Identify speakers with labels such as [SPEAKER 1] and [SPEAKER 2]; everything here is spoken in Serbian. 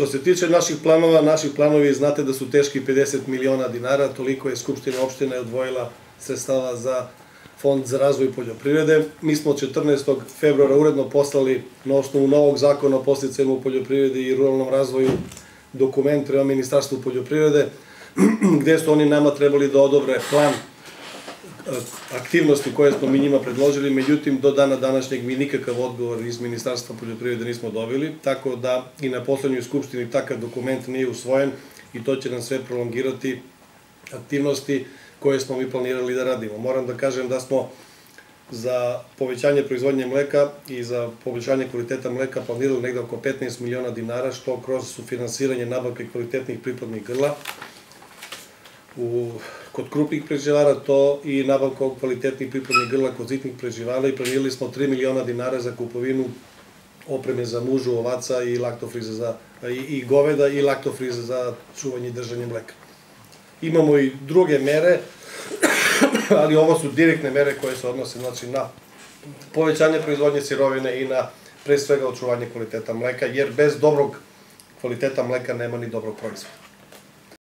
[SPEAKER 1] Što se tiče naših planova, naši planovi znate da su teški 50 miliona dinara, toliko je Skupština opštine odvojila sredstava za Fond za razvoj poljoprivrede. Mi smo 14. februara uredno poslali na osnovu novog zakona o podsticajima u poljoprivredi i ruralnom razvoju dokument prema Ministarstvu poljoprivrede, gde su oni nama trebali da odobre plan aktivnosti koje smo mi njima predložili, međutim do dana današnjeg mi nikakav odgovor iz Ministarstva poljoprivrede nismo dobili, tako da i na poslednjoj skupštini takav dokument nije usvojen i to će nam sve prolongirati aktivnosti koje smo mi planirali da radimo. Moram da kažem da smo za povećanje proizvodnje mleka i za povećanje kvaliteta mleka planirali negde oko 15 miliona dinara, što kroz sufinansiranje nabavke kvalitetnih priplodnih grla kod krupnih prerađivača, to i nabavka kvalitetnih priplodnih grla kod sitnih prerađivača, i planirali smo 3 miliona dinara za kupovinu opreme za mužu, ovaca i goveda i laktofriza za čuvanje i držanje mleka. Imamo i druge mere, ali ovo su direktne mere koje se odnose na povećanje proizvodnje sirovine i na pre svega očuvanje kvaliteta mleka, jer bez dobrog kvaliteta mleka nema ni dobrog proizvoda.